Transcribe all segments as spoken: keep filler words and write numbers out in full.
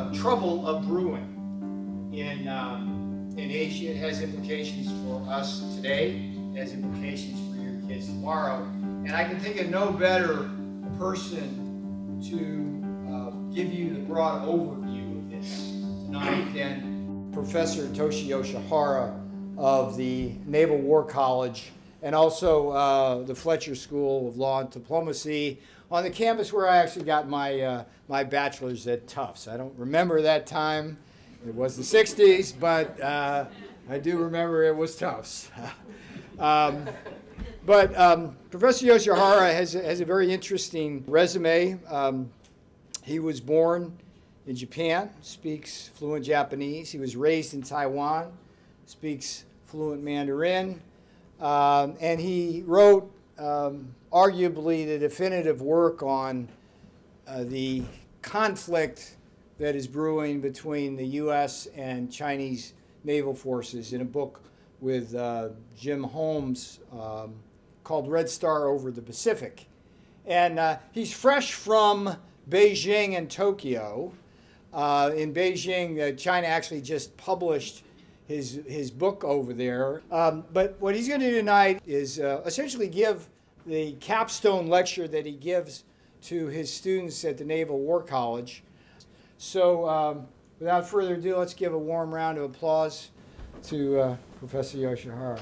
uh, trouble of brewing in, um, in Asia. It has implications for us today. It has implications for your kids tomorrow. And I can think of no better person to uh, give you the broad overview of this tonight than Professor Toshi Yoshihara of the Naval War College and also uh, the Fletcher School of Law and Diplomacy on the campus where I actually got my, uh, my bachelor's at Tufts. I don't remember that time. It was the sixties, but uh, I do remember it was Tufts. um, but um, Professor Yoshihara has, has a very interesting resume. Um, he was born in Japan, speaks fluent Japanese. He was raised in Taiwan, speaks fluent Mandarin. Um, and he wrote um, arguably the definitive work on uh, the conflict that is brewing between the U S and Chinese naval forces in a book with uh, Jim Holmes um, called Red Star Over the Pacific. And uh, he's fresh from Beijing and Tokyo. Uh, in Beijing, uh, China actually just published his, his book over there. Um, but what he's going to do tonight is uh, essentially give the capstone lecture that he gives to his students at the Naval War College. So um, without further ado, let's give a warm round of applause to uh, Professor Yoshihara.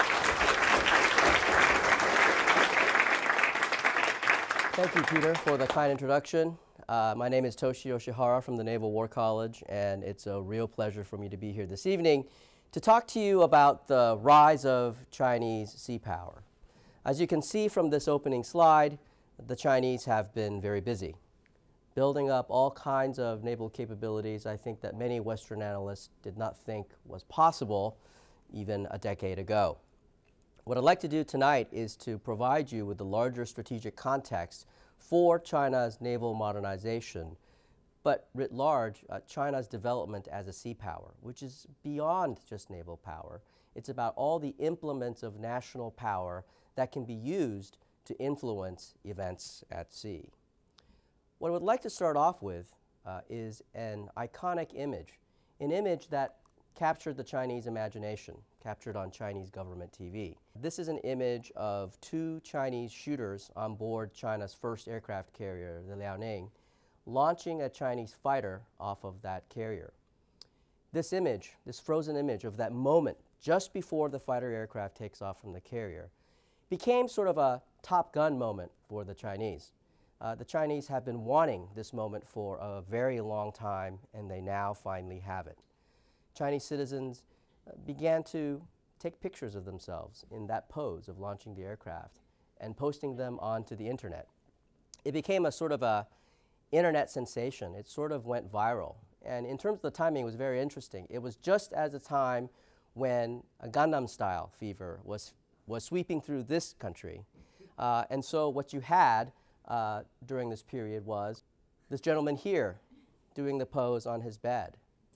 Thank you, Peter, for the kind introduction. Uh, my name is Toshi Yoshihara from the Naval War College, and it's a real pleasure for me to be here this evening to talk to you about the rise of Chinese sea power. As you can see from this opening slide, the Chinese have been very busy, building up all kinds of naval capabilities I think that many Western analysts did not think was possible even a decade ago. What I'd like to do tonight is to provide you with the larger strategic context for China's naval modernization, but writ large, uh, China's development as a sea power, which is beyond just naval power. It's about all the implements of national power that can be used to influence events at sea. What I would like to start off with uh, is an iconic image, an image that captured the Chinese imagination, captured on Chinese government T V. This is an image of two Chinese shooters on board China's first aircraft carrier, the Liaoning, launching a Chinese fighter off of that carrier. This image, this frozen image of that moment just before the fighter aircraft takes off from the carrier, became sort of a Top Gun moment for the Chinese. Uh, the Chinese have been wanting this moment for a very long time, and they now finally have it. Chinese citizens uh, began to take pictures of themselves in that pose of launching the aircraft and posting them onto the internet. It became a sort of a internet sensation. It sort of went viral. And in terms of the timing, it was very interesting. It was just at a time when a Gangnam Style fever was, was sweeping through this country. Uh, and so what you had uh, during this period was this gentleman here doing the pose on his bed.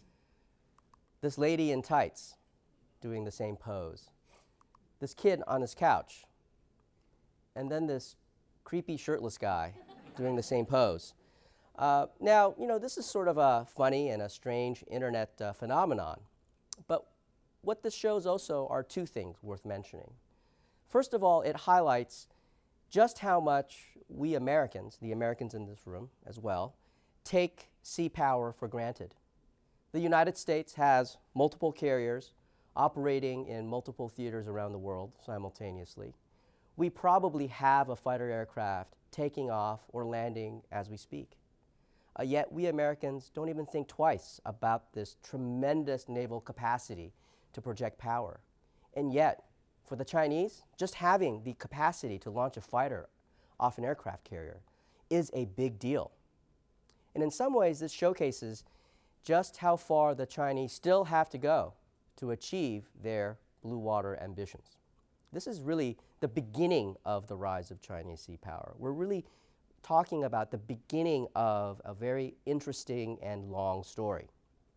This lady in tights doing the same pose. This kid on his couch. And then this creepy shirtless guy doing the same pose. Uh, now, you know, this is sort of a funny and a strange internet uh, phenomenon. But what this shows also are two things worth mentioning. First of all, it highlights just how much we Americans, the Americans in this room as well, take sea power for granted. The United States has multiple carriers operating in multiple theaters around the world simultaneously. We probably have a fighter aircraft taking off or landing as we speak. Uh, yet we Americans don't even think twice about this tremendous naval capacity to project power. And yet, for the Chinese, just having the capacity to launch a fighter off an aircraft carrier is a big deal. And in some ways, this showcases just how far the Chinese still have to go to achieve their blue water ambitions. This is really the beginning of the rise of Chinese sea power. We're really talking about the beginning of a very interesting and long story.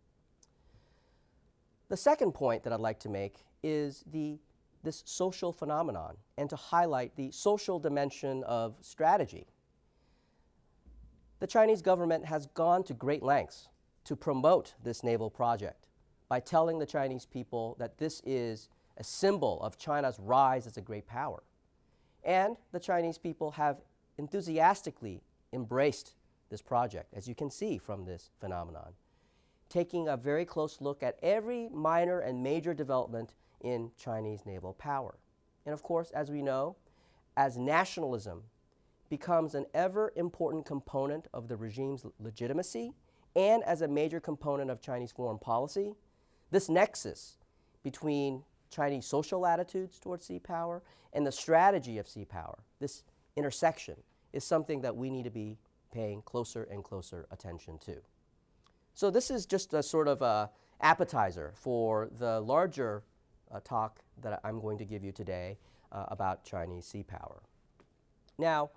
The second point that I'd like to make is the, this social phenomenon and to highlight the social dimension of strategy. The Chinese government has gone to great lengths to promote this naval project by telling the Chinese people that this is a symbol of China's rise as a great power. And the Chinese people have enthusiastically embraced this project, as you can see from this phenomenon, taking a very close look at every minor and major development in Chinese naval power. And of course, as we know, as nationalism becomes an ever important component of the regime's legitimacy and as a major component of Chinese foreign policy, this nexus between Chinese social attitudes towards sea power and the strategy of sea power, this intersection, is something that we need to be paying closer and closer attention to. So this is just a sort of a appetizer for the larger uh, talk that I'm going to give you today uh, about Chinese sea power. Now,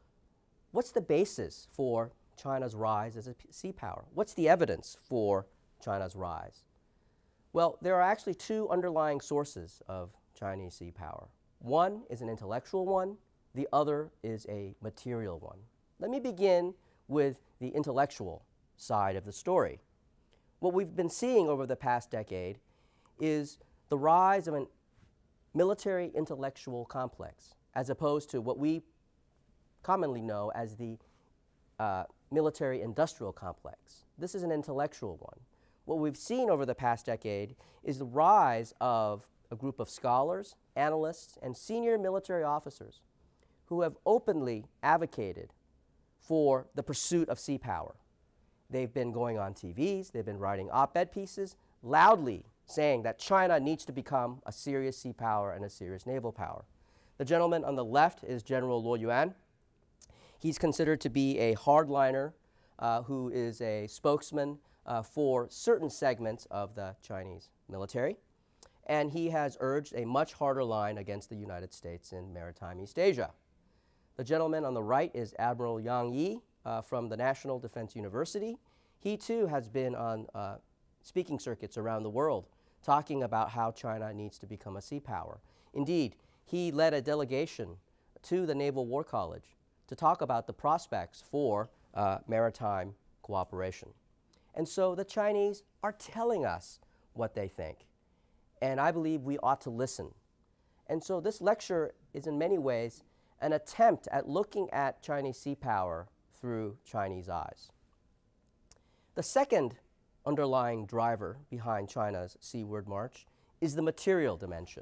what's the basis for China's rise as a sea power? What's the evidence for China's rise? Well, there are actually two underlying sources of Chinese sea power. One is an intellectual one, the other is a material one. Let me begin with the intellectual side of the story. What we've been seeing over the past decade is the rise of a military intellectual complex, as opposed to what we commonly know as the uh, military industrial complex. This is an intellectual one. What we've seen over the past decade is the rise of a group of scholars, analysts, and senior military officers who have openly advocated for the pursuit of sea power. They've been going on T Vs, they've been writing op-ed pieces, loudly saying that China needs to become a serious sea power and a serious naval power. The gentleman on the left is General Luo Yuan. He's considered to be a hardliner uh, who is a spokesman uh, for certain segments of the Chinese military. And he has urged a much harder line against the United States in maritime East Asia. The gentleman on the right is Admiral Yang Yi uh, from the National Defense University. He too has been on uh, speaking circuits around the world talking about how China needs to become a sea power. Indeed, he led a delegation to the Naval War College to talk about the prospects for uh, maritime cooperation. And so the Chinese are telling us what they think. And I believe we ought to listen. And so this lecture is in many ways an attempt at looking at Chinese sea power through Chinese eyes. The second underlying driver behind China's seaward march is the material dimension.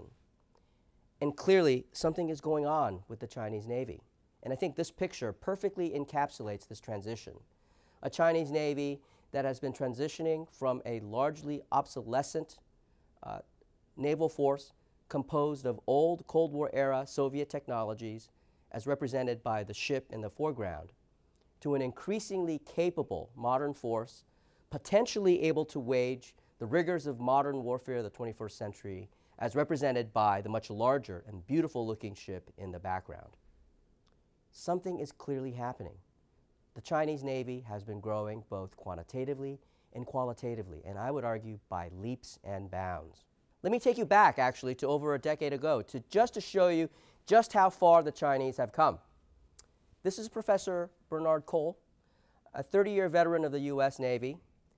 And clearly, something is going on with the Chinese Navy. And I think this picture perfectly encapsulates this transition. A Chinese Navy that has been transitioning from a largely obsolescent uh, naval force composed of old Cold War era Soviet technologies, as represented by the ship in the foreground, to an increasingly capable modern force, potentially able to wage the rigors of modern warfare of the twenty-first century, as represented by the much larger and beautiful looking ship in the background. Something is clearly happening. The Chinese Navy has been growing both quantitatively and qualitatively, and I would argue by leaps and bounds. Let me take you back, actually, to over a decade ago, to just to show you just how far the Chinese have come. This is Professor Bernard Cole, a thirty-year veteran of the U S Navy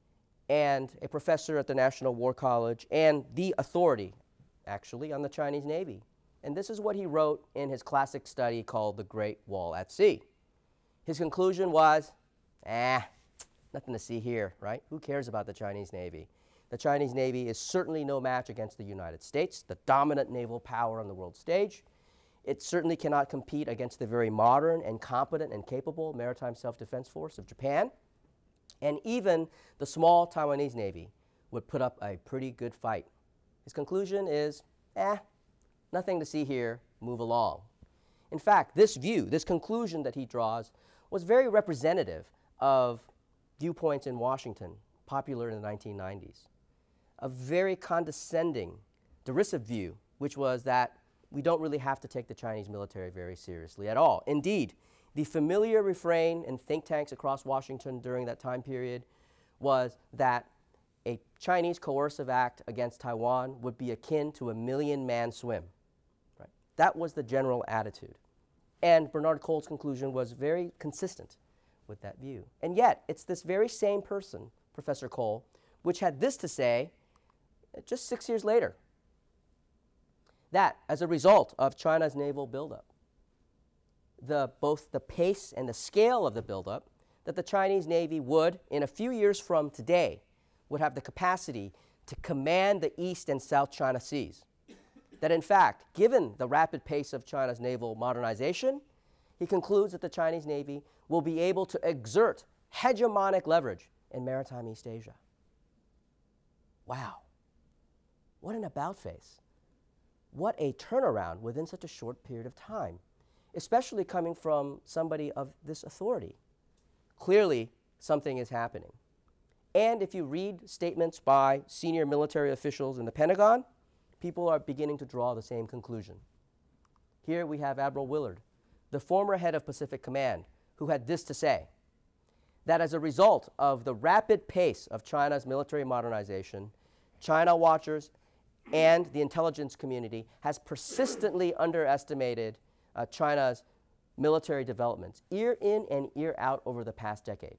and a professor at the National War College and the authority, actually, on the Chinese Navy. And this is what he wrote in his classic study called The Great Wall at Sea. His conclusion was, ah, nothing to see here, right? Who cares about the Chinese Navy? The Chinese Navy is certainly no match against the United States, the dominant naval power on the world stage. It certainly cannot compete against the very modern and competent and capable maritime self-defense force of Japan. And even the small Taiwanese Navy would put up a pretty good fight. His conclusion is, eh, nothing to see here, move along. In fact, this view, this conclusion that he draws, was very representative of viewpoints in Washington, popular in the nineteen nineties. A very condescending, derisive view, which was that we don't really have to take the Chinese military very seriously at all. Indeed, the familiar refrain in think tanks across Washington during that time period was that a Chinese coercive act against Taiwan would be akin to a million-man swim. Right? That was the general attitude. And Bernard Cole's conclusion was very consistent with that view. And yet, it's this very same person, Professor Cole, which had this to say just six years later, that as a result of China's naval buildup, the, both the pace and the scale of the buildup, that the Chinese Navy would, in a few years from today, would have the capacity to command the East and South China Seas. That in fact, given the rapid pace of China's naval modernization, he concludes that the Chinese Navy will be able to exert hegemonic leverage in maritime East Asia. Wow. What an about-face. What a turnaround within such a short period of time, especially coming from somebody of this authority. Clearly, something is happening. And if you read statements by senior military officials in the Pentagon, people are beginning to draw the same conclusion. Here we have Admiral Willard, the former head of Pacific Command, who had this to say, that as a result of the rapid pace of China's military modernization, China watchers and the intelligence community has persistently underestimated uh, China's military developments, year in and year out over the past decade.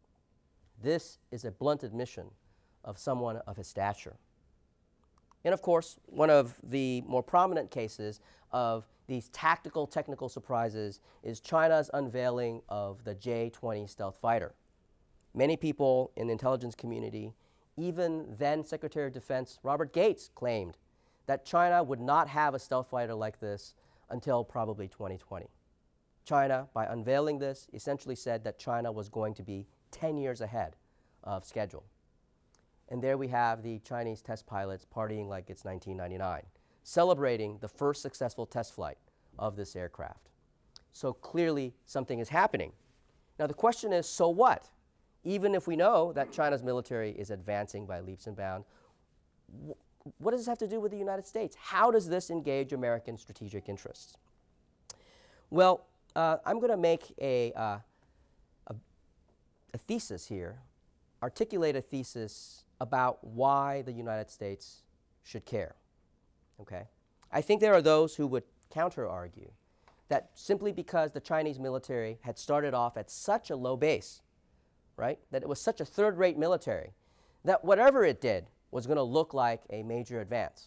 This is a blunt admission of someone of his stature. And of course, one of the more prominent cases of these tactical technical surprises is China's unveiling of the J twenty stealth fighter. Many people in the intelligence community, even then Secretary of Defense Robert Gates, claimed that China would not have a stealth fighter like this until probably twenty twenty. China, by unveiling this, essentially said that China was going to be ten years ahead of schedule. And there we have the Chinese test pilots partying like it's nineteen ninety-nine, celebrating the first successful test flight of this aircraft. So clearly something is happening. Now the question is, so what? Even if we know that China's military is advancing by leaps and bounds, wh what does this have to do with the United States? How does this engage American strategic interests? Well, uh, I'm going to make a, uh, a, a thesis here, articulate a thesis about why the United States should care. Okay? I think there are those who would counter-argue that simply because the Chinese military had started off at such a low base, right, that it was such a third-rate military, that whatever it did was going to look like a major advance.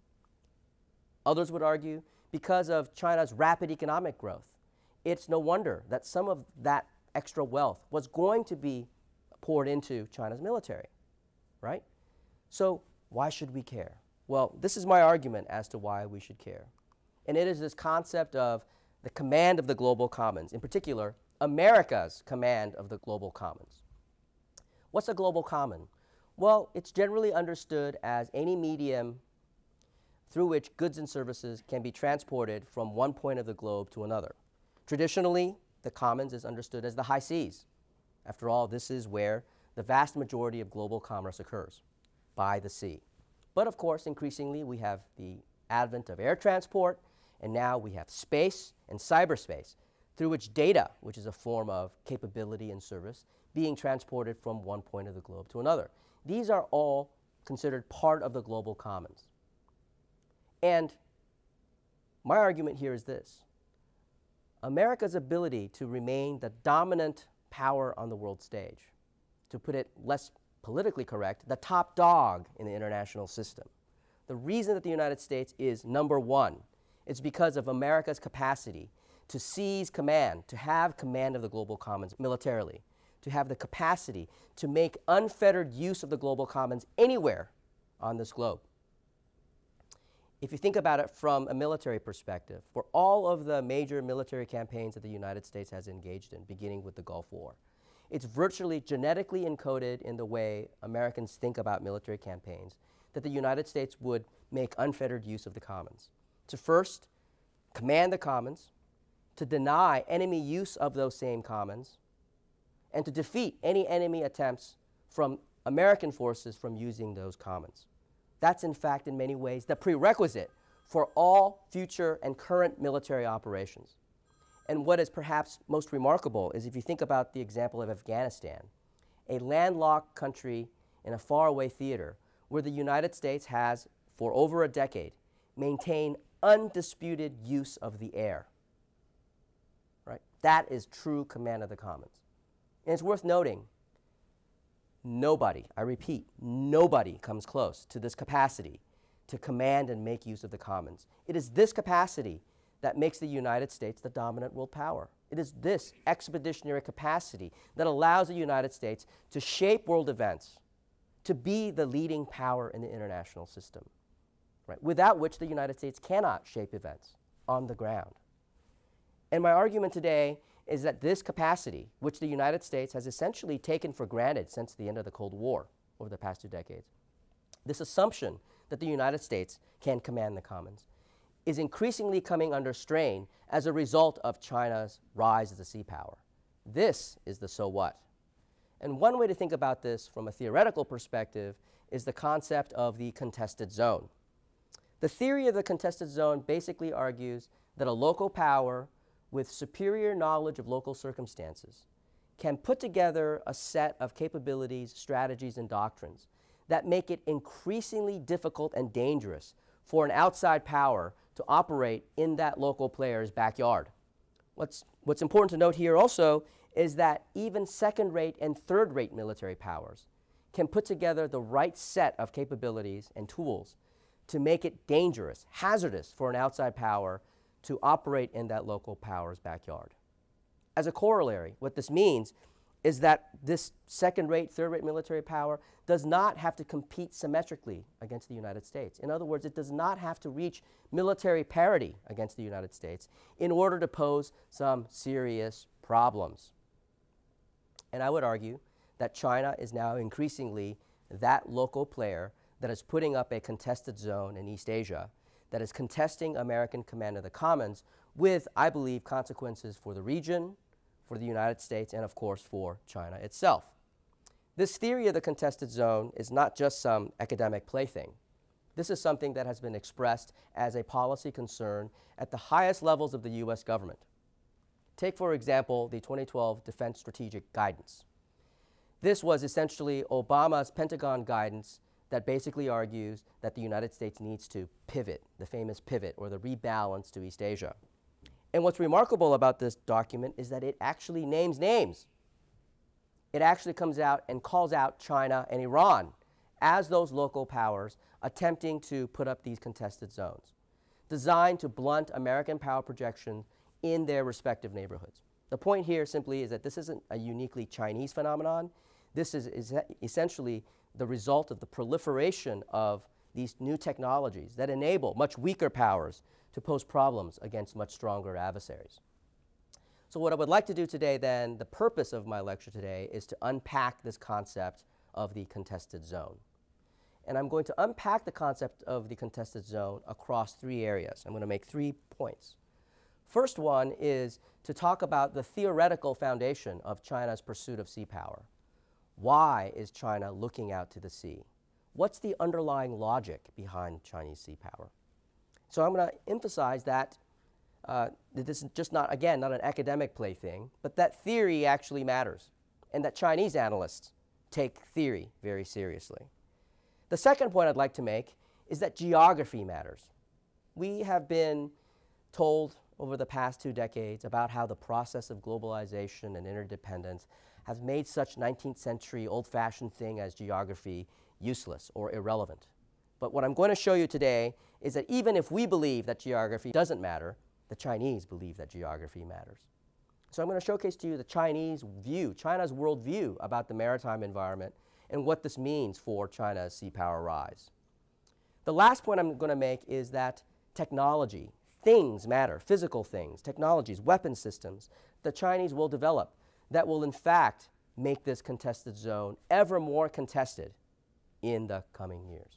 Others would argue because of China's rapid economic growth, it's no wonder that some of that extra wealth was going to be poured into China's military, right? So why should we care? Well, this is my argument as to why we should care. And it is this concept of the command of the global commons, in particular, America's command of the global commons. What's a global common? Well, it's generally understood as any medium through which goods and services can be transported from one point of the globe to another. Traditionally, the commons is understood as the high seas. After all, this is where the vast majority of global commerce occurs, by the sea. But of course, increasingly, we have the advent of air transport, and now we have space and cyberspace, through which data, which is a form of capability and service, being transported from one point of the globe to another. These are all considered part of the global commons. And my argument here is this. America's ability to remain the dominant power on the world stage, to put it less politically correct, the top dog in the international system. The reason that the United States is number one is because of America's capacity to seize command, to have command of the global commons militarily, to have the capacity to make unfettered use of the global commons anywhere on this globe. If you think about it from a military perspective, for all of the major military campaigns that the United States has engaged in, beginning with the Gulf War, it's virtually genetically encoded in the way Americans think about military campaigns that the United States would make unfettered use of the commons. To first command the commons, to deny enemy use of those same commons, and to defeat any enemy attempts from American forces from using those commons. That's in fact in many ways the prerequisite for all future and current military operations. And what is perhaps most remarkable is if you think about the example of Afghanistan, a landlocked country in a faraway theater where the United States has, for over a decade, maintained undisputed use of the air. Right? That is true command of the commons. And it's worth noting nobody, I repeat, nobody comes close to this capacity to command and make use of the commons. It is this capacity that makes the United States the dominant world power. It is this expeditionary capacity that allows the United States to shape world events, to be the leading power in the international system, right? Without which the United States cannot shape events on the ground. And my argument today is that this capacity, which the United States has essentially taken for granted since the end of the Cold War over the past two decades, this assumption that the United States can command the commons, is increasingly coming under strain as a result of China's rise as a sea power. This is the so what. And one way to think about this from a theoretical perspective is the concept of the contested zone. The theory of the contested zone basically argues that a local power with superior knowledge of local circumstances can put together a set of capabilities, strategies, and doctrines that make it increasingly difficult and dangerous for an outside power to operate in that local player's backyard. What's, what's important to note here also is that even second-rate and third-rate military powers can put together the right set of capabilities and tools to make it dangerous, hazardous for an outside power to operate in that local power's backyard. As a corollary, what this means is that this second-rate, third-rate military power does not have to compete symmetrically against the United States. In other words, it does not have to reach military parity against the United States in order to pose some serious problems. And I would argue that China is now increasingly that local player that is putting up a contested zone in East Asia, that is contesting American command of the commons with, I believe, consequences for the region, for the United States, and of course for China itself. This theory of the contested zone is not just some academic plaything. This is something that has been expressed as a policy concern at the highest levels of the U S government. Take, for example, the twenty twelve Defense Strategic Guidance. This was essentially Obama's Pentagon guidance that basically argues that the United States needs to pivot, the famous pivot or the rebalance to East Asia. And what's remarkable about this document is that it actually names names. It actually comes out and calls out China and Iran as those local powers attempting to put up these contested zones, designed to blunt American power projection in their respective neighborhoods. The point here simply is that this isn't a uniquely Chinese phenomenon. This is, is essentially the result of the proliferation of these new technologies that enable much weaker powers to pose problems against much stronger adversaries. So what I would like to do today then, the purpose of my lecture today, is to unpack this concept of the contested zone. And I'm going to unpack the concept of the contested zone across three areas. I'm going to make three points. First one is to talk about the theoretical foundation of China's pursuit of sea power. Why is China looking out to the sea? What's the underlying logic behind Chinese sea power? So I'm going to emphasize that, uh, that this is just not, again, not an academic plaything, but that theory actually matters, and that Chinese analysts take theory very seriously. The second point I'd like to make is that geography matters. We have been told over the past two decades about how the process of globalization and interdependence has made such nineteenth century old-fashioned thing as geography useless or irrelevant. But what I'm going to show you today is that even if we believe that geography doesn't matter, the Chinese believe that geography matters. So I'm going to showcase to you the Chinese view, China's worldview about the maritime environment and what this means for China's sea power rise. The last point I'm going to make is that technology, things matter, physical things, technologies, weapon systems, the Chinese will develop that will in fact make this contested zone ever more contested in the coming years.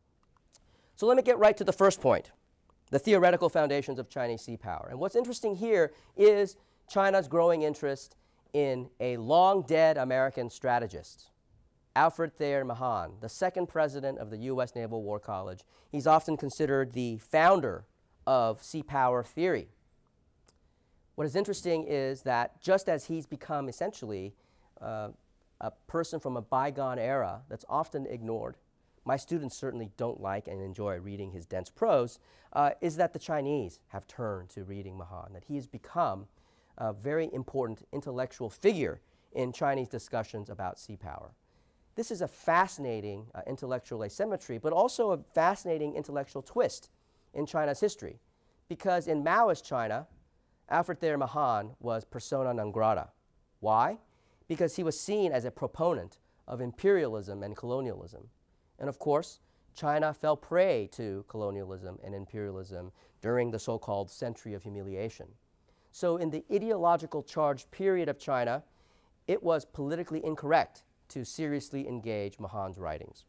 So let me get right to the first point, the theoretical foundations of Chinese sea power. And what's interesting here is China's growing interest in a long-dead American strategist, Alfred Thayer Mahan, the second president of the U S Naval War College. He's often considered the founder of sea power theory. What is interesting is that just as he's become essentially uh, a person from a bygone era that's often ignored, my students certainly don't like and enjoy reading his dense prose, uh, is that the Chinese have turned to reading Mahan, that he has become a very important intellectual figure in Chinese discussions about sea power. This is a fascinating uh, intellectual asymmetry, but also a fascinating intellectual twist in China's history. Because in Maoist China, Alfred Thayer Mahan was persona non grata. Why? Because he was seen as a proponent of imperialism and colonialism. And of course, China fell prey to colonialism and imperialism during the so-called Century of Humiliation. So in the ideological charged period of China, it was politically incorrect to seriously engage Mahan's writings.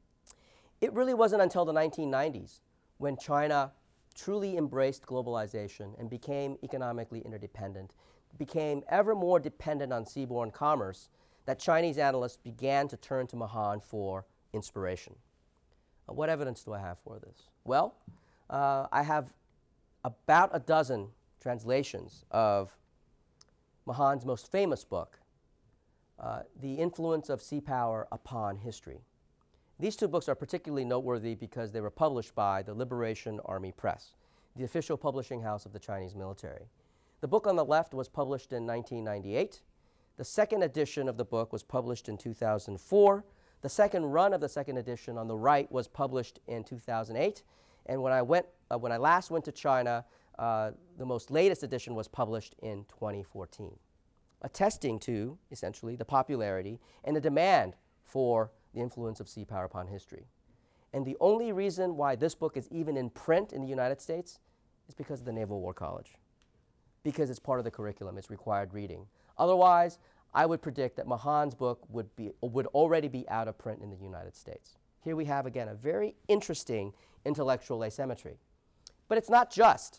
It really wasn't until the nineteen nineties when China truly embraced globalization and became economically interdependent, became ever more dependent on seaborne commerce, that Chinese analysts began to turn to Mahan for inspiration. Uh, what evidence do I have for this? Well, uh, I have about a dozen translations of Mahan's most famous book, uh, The Influence of Sea Power Upon History. These two books are particularly noteworthy because they were published by the Liberation Army Press, the official publishing house of the Chinese military. The book on the left was published in nineteen ninety-eight. The second edition of the book was published in two thousand four. The second run of the second edition on the right was published in two thousand eight. And when I, went, uh, when I last went to China, uh, the most latest edition was published in twenty fourteen, attesting to, essentially, the popularity and the demand for the influence of sea power upon history. And the only reason why this book is even in print in the United States is because of the Naval War College, because it's part of the curriculum, it's required reading. Otherwise, I would predict that Mahan's book would, be, would already be out of print in the United States. Here we have, again, a very interesting intellectual asymmetry. But it's not just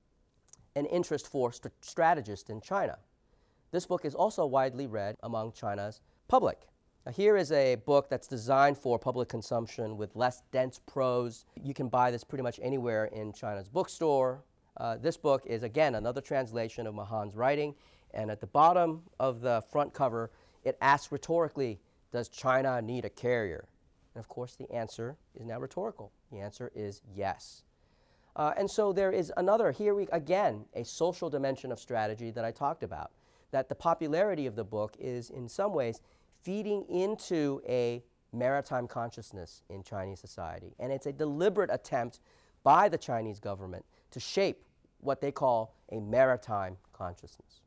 an interest for st strategists in China. This book is also widely read among China's public. Now, here is a book that's designed for public consumption with less dense prose. You can buy this pretty much anywhere in China's bookstore. Uh, this book is, again, another translation of Mahan's writing. And at the bottom of the front cover, it asks rhetorically, does China need a carrier? And of course, the answer is now rhetorical. The answer is yes. Uh, and so there is another, here we, again, a social dimension of strategy that I talked about, that the popularity of the book is in some ways feeding into a maritime consciousness in Chinese society. And it's a deliberate attempt by the Chinese government to shape what they call a maritime consciousness.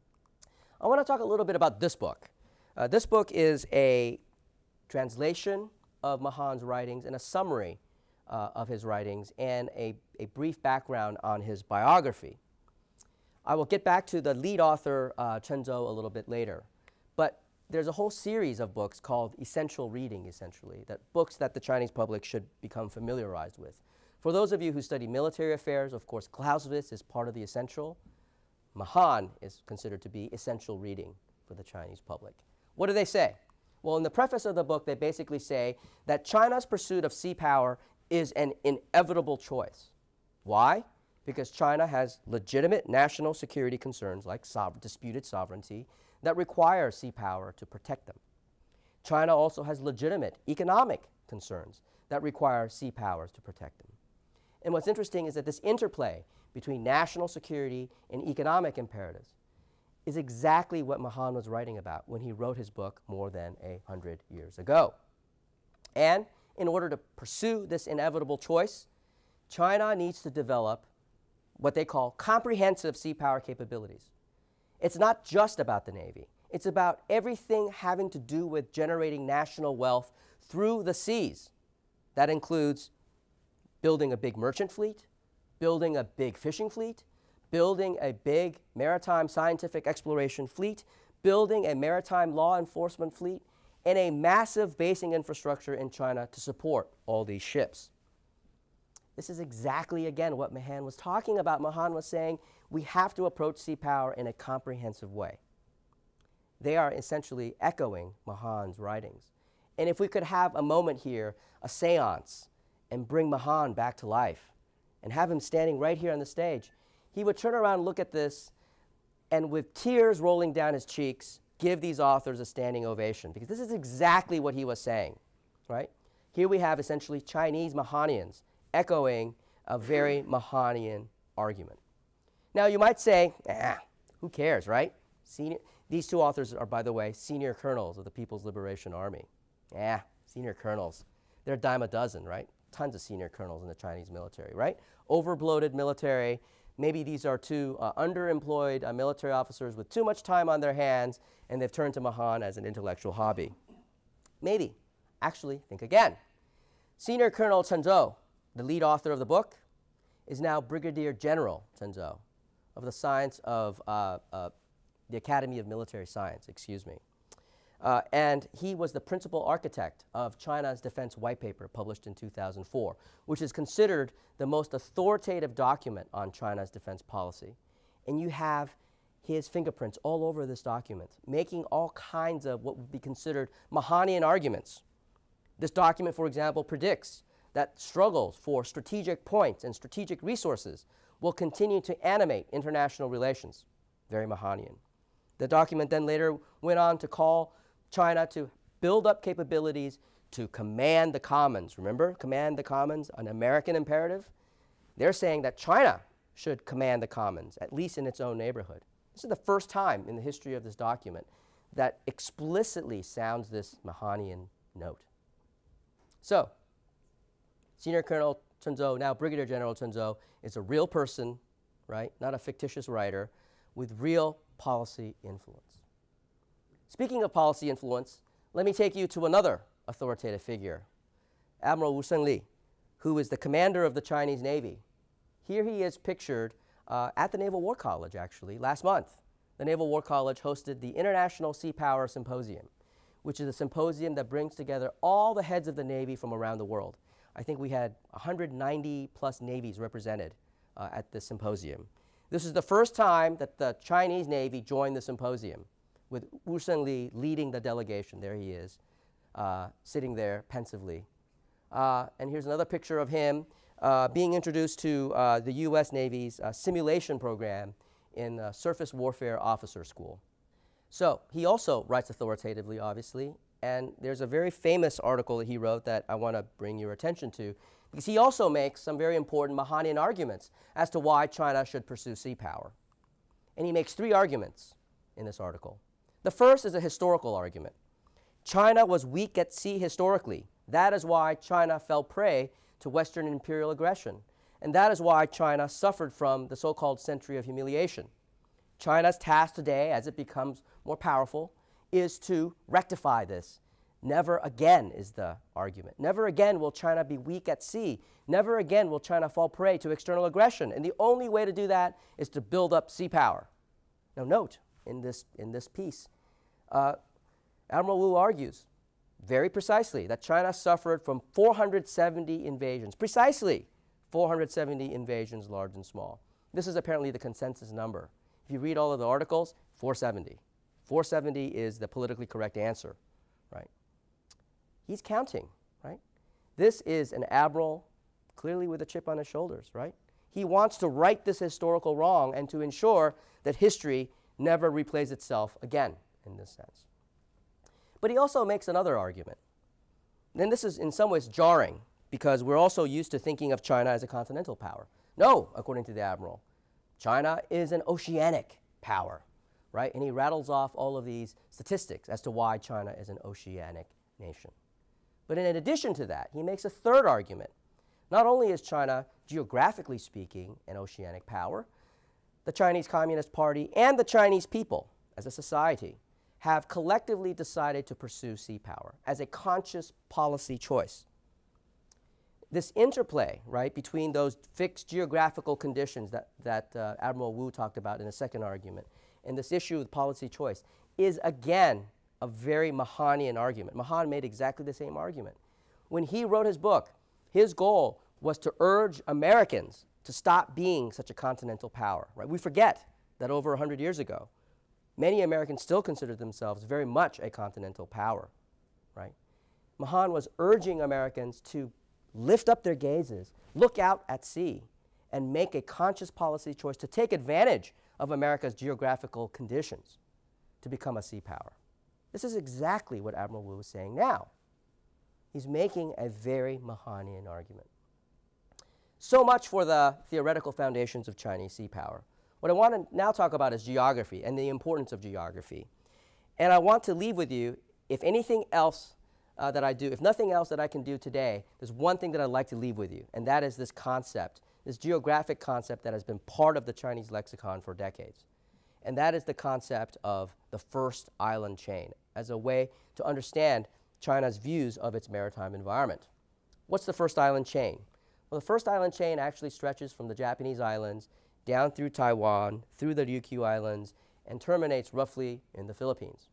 I want to talk a little bit about this book. Uh, this book is a translation of Mahan's writings and a summary uh, of his writings and a, a brief background on his biography. I will get back to the lead author, uh, Chen Zhou, a little bit later. But there's a whole series of books called essential reading, essentially, that books that the Chinese public should become familiarized with. For those of you who study military affairs, of course, Clausewitz is part of the essential. Mahan is considered to be essential reading for the Chinese public. What do they say? Well, in the preface of the book, they basically say that China's pursuit of sea power is an inevitable choice. Why? Because China has legitimate national security concerns like sover- disputed sovereignty that require sea power to protect them. China also has legitimate economic concerns that require sea powers to protect them. And what's interesting is that this interplay between national security and economic imperatives is exactly what Mahan was writing about when he wrote his book more than a hundred years ago. And in order to pursue this inevitable choice, China needs to develop what they call comprehensive sea power capabilities. It's not just about the Navy. It's about everything having to do with generating national wealth through the seas. That includes building a big merchant fleet, building a big fishing fleet, building a big maritime scientific exploration fleet, building a maritime law enforcement fleet, and a massive basing infrastructure in China to support all these ships. This is exactly, again, what Mahan was talking about. Mahan was saying we have to approach sea power in a comprehensive way. They are essentially echoing Mahan's writings. And if we could have a moment here, a seance, and bring Mahan back to life, and have him standing right here on the stage, he would turn around and look at this, and with tears rolling down his cheeks, give these authors a standing ovation, because this is exactly what he was saying, right? Here we have essentially Chinese Mahanians echoing a very Mahanian argument. Now, you might say, ah, who cares, right? Senior, these two authors are, by the way, senior colonels of the People's Liberation Army. Yeah, senior colonels. They're a dime a dozen, right? Tons of senior colonels in the Chinese military, right? Overbloated military. Maybe these are two uh, underemployed uh, military officers with too much time on their hands, and they've turned to Mahan as an intellectual hobby. Maybe. Actually, think again. Senior Colonel Chen Zhou, the lead author of the book, is now Brigadier General Chen Zhou of the science of uh, uh, the Academy of Military Science, excuse me. Uh, and he was the principal architect of China's Defense White Paper, published in two thousand four, which is considered the most authoritative document on China's defense policy. And you have his fingerprints all over this document, making all kinds of what would be considered Mahanian arguments. This document, for example, predicts that struggles for strategic points and strategic resources will continue to animate international relations. Very Mahanian. The document then later went on to call China to build up capabilities to command the commons. Remember, command the commons, an American imperative? They're saying that China should command the commons, at least in its own neighborhood. This is the first time in the history of this document that explicitly sounds this Mahanian note. So, Senior Colonel Chen Zhou, now Brigadier General Chen Zhou, is a real person, right? Not a fictitious writer, with real policy influence. Speaking of policy influence, let me take you to another authoritative figure, Admiral Wu Shengli, who is the commander of the Chinese Navy. Here he is pictured uh, at the Naval War College, actually, last month. The Naval War College hosted the International Sea Power Symposium, which is a symposium that brings together all the heads of the Navy from around the world. I think we had one hundred ninety plus navies represented uh, at this symposium. This is the first time that the Chinese Navy joined the symposium, with Wu Shengli leading the delegation. There he is, uh, sitting there pensively. Uh, and here's another picture of him uh, being introduced to uh, the U S Navy's uh, simulation program in uh, Surface Warfare Officer School. So he also writes authoritatively, obviously, and there's a very famous article that he wrote that I want to bring your attention to, because he also makes some very important Mahanian arguments as to why China should pursue sea power. And he makes three arguments in this article. The first is a historical argument. China was weak at sea historically. That is why China fell prey to Western imperial aggression. And that is why China suffered from the so-called century of humiliation. China's task today, as it becomes more powerful, is to rectify this. Never again is the argument. Never again will China be weak at sea. Never again will China fall prey to external aggression. And the only way to do that is to build up sea power. Now note, in this, in this piece, uh, Admiral Wu argues very precisely that China suffered from four hundred seventy invasions, precisely four hundred seventy invasions, large and small. This is apparently the consensus number. If you read all of the articles, four seventy. four seventy is the politically correct answer, right? He's counting, right? This is an admiral clearly with a chip on his shoulders, right? He wants to right this historical wrong and to ensure that history never replays itself again in this sense. But he also makes another argument. And this is in some ways jarring because we're also used to thinking of China as a continental power. No, according to the admiral, China is an oceanic power, right? And he rattles off all of these statistics as to why China is an oceanic nation. But in addition to that, he makes a third argument. Not only is China, geographically speaking, an oceanic power, the Chinese Communist Party and the Chinese people, as a society, have collectively decided to pursue sea power as a conscious policy choice. This interplay, right, between those fixed geographical conditions that, that uh, Admiral Wu talked about in the second argument and this issue of policy choice is, again, a very Mahanian argument. Mahan made exactly the same argument. When he wrote his book, his goal was to urge Americans to stop being such a continental power, right? We forget that over one hundred years ago, many Americans still considered themselves very much a continental power, right? Mahan was urging Americans to lift up their gazes, look out at sea, and make a conscious policy choice to take advantage of America's geographical conditions to become a sea power. This is exactly what Admiral Wu is saying now. He's making a very Mahanian argument. So much for the theoretical foundations of Chinese sea power. What I want to now talk about is geography and the importance of geography. And I want to leave with you, if anything else uh, that I do, if nothing else that I can do today, there's one thing that I'd like to leave with you, and that is this concept, this geographic concept that has been part of the Chinese lexicon for decades. And that is the concept of the first island chain as a way to understand China's views of its maritime environment. What's the first island chain? Well, the first island chain actually stretches from the Japanese islands down through Taiwan, through the Ryukyu Islands, and terminates roughly in the Philippines.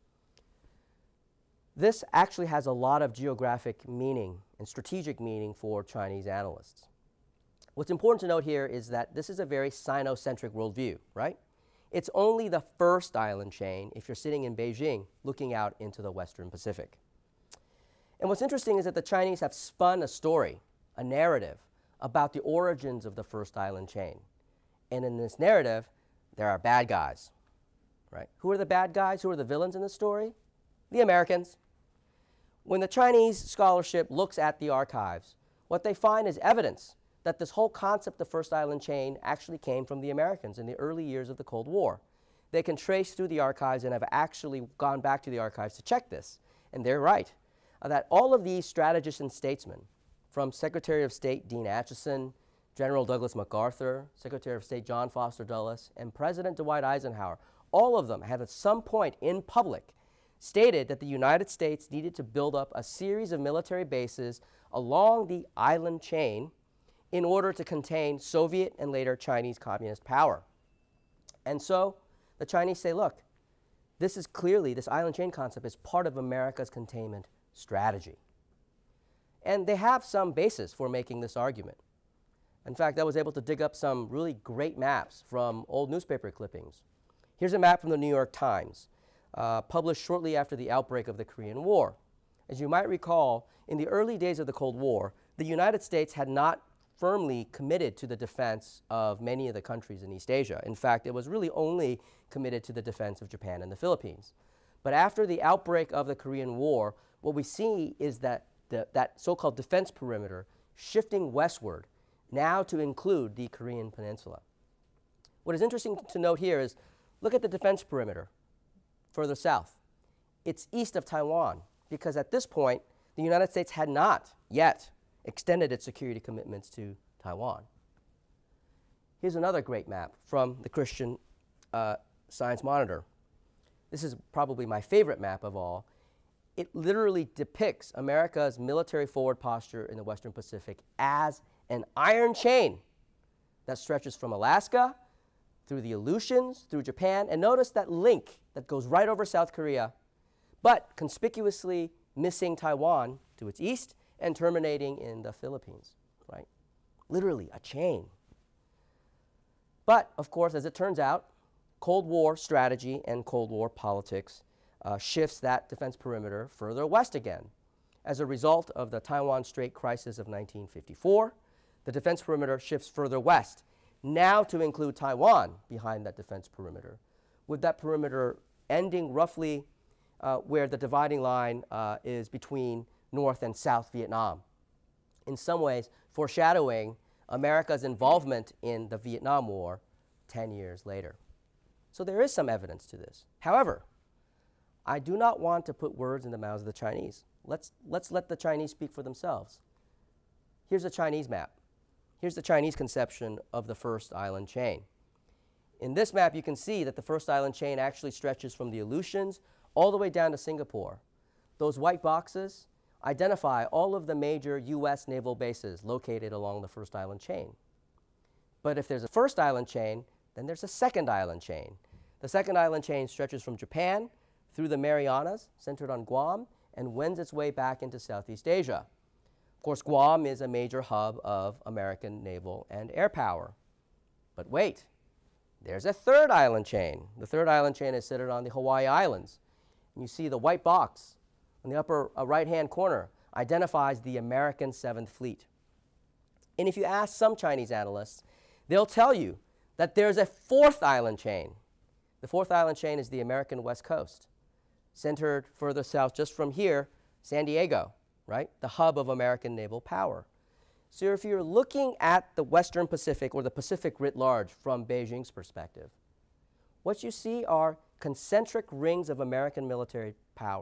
This actually has a lot of geographic meaning and strategic meaning for Chinese analysts. What's important to note here is that this is a very Sino-centric worldview, right? It's only the first island chain if you're sitting in Beijing looking out into the Western Pacific. And what's interesting is that the Chinese have spun a story, a narrative, about the origins of the first island chain. And in this narrative, there are bad guys, right? Who are the bad guys? Who are the villains in the story? The Americans. When the Chinese scholarship looks at the archives, what they find is evidence that this whole concept of first island chain actually came from the Americans in the early years of the Cold War. They can trace through the archives and have actually gone back to the archives to check this. And they're right, uh, that all of these strategists and statesmen, from Secretary of State Dean Acheson, General Douglas MacArthur, Secretary of State John Foster Dulles, and President Dwight Eisenhower, all of them have at some point in public stated that the United States needed to build up a series of military bases along the island chain in order to contain Soviet and later Chinese communist power. And so the Chinese say, look, this is clearly, this island chain concept is part of America's containment strategy. And they have some basis for making this argument. In fact, I was able to dig up some really great maps from old newspaper clippings. Here's a map from the New York Times, uh, published shortly after the outbreak of the Korean War. As you might recall, in the early days of the Cold War, the United States had not firmly committed to the defense of many of the countries in East Asia. In fact, it was really only committed to the defense of Japan and the Philippines. But after the outbreak of the Korean War, what we see is that the, that so-called defense perimeter shifting westward now to include the Korean Peninsula. What is interesting to note here is, look at the defense perimeter further south. It's east of Taiwan, because at this point, the United States had not yet extended its security commitments to Taiwan. Here's another great map from the Christian uh, Science Monitor. This is probably my favorite map of all. It literally depicts America's military forward posture in the Western Pacific as an iron chain that stretches from Alaska through the Aleutians, through Japan, and notice that link that goes right over South Korea, but conspicuously missing Taiwan to its east and terminating in the Philippines, right? Literally a chain. But, of course, as it turns out, Cold War strategy and Cold War politics uh, shifts that defense perimeter further west again. As a result of the Taiwan Strait crisis of nineteen fifty-four, the defense perimeter shifts further west, now to include Taiwan behind that defense perimeter, with that perimeter ending roughly uh, where the dividing line uh, is between North and South Vietnam, in some ways foreshadowing America's involvement in the Vietnam War ten years later. So there is some evidence to this. However, I do not want to put words in the mouths of the Chinese. Let's, let's let the Chinese speak for themselves. Here's a Chinese map. Here's the Chinese conception of the first island chain. In this map, you can see that the first island chain actually stretches from the Aleutians all the way down to Singapore. Those white boxes identify all of the major U S naval bases located along the first island chain. But if there's a first island chain, then there's a second island chain. The second island chain stretches from Japan through the Marianas, centered on Guam, and wends its way back into Southeast Asia. Of course, Guam is a major hub of American naval and air power. But wait, there's a third island chain. The third island chain is centered on the Hawaii Islands. And you see the white box in the upper uh, right-hand corner identifies the American Seventh Fleet. And if you ask some Chinese analysts, they'll tell you that there's a fourth island chain. The fourth island chain is the American West Coast, centered further south just from here, San Diego, right? The hub of American naval power. So if you're looking at the Western Pacific or the Pacific writ large from Beijing's perspective, what you see are concentric rings of American military power